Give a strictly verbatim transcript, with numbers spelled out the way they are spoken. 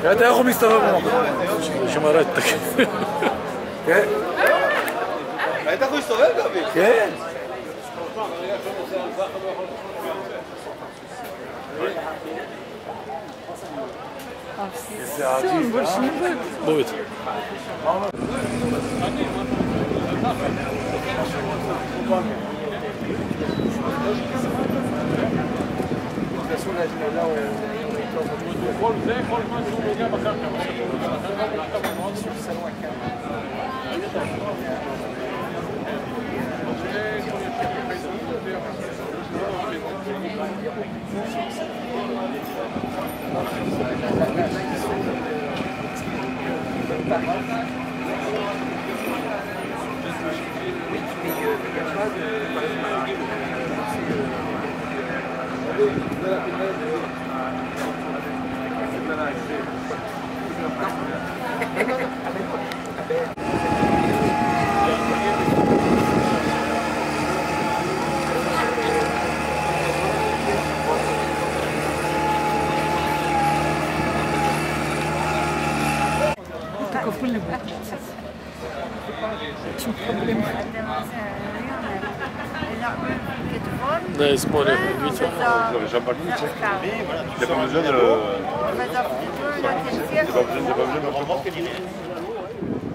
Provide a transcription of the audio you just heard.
אתה איך הוא מסתובב במקום? שמראה את תקן. כן? ראית איך הוא מסתובב גבי? כן. Все, больше не будет. Будет. זה כל מה שהוא נוגע בקרקע. Да, исполнил, видите? J'ai pas besoin de... J'ai pas besoin de me remonter.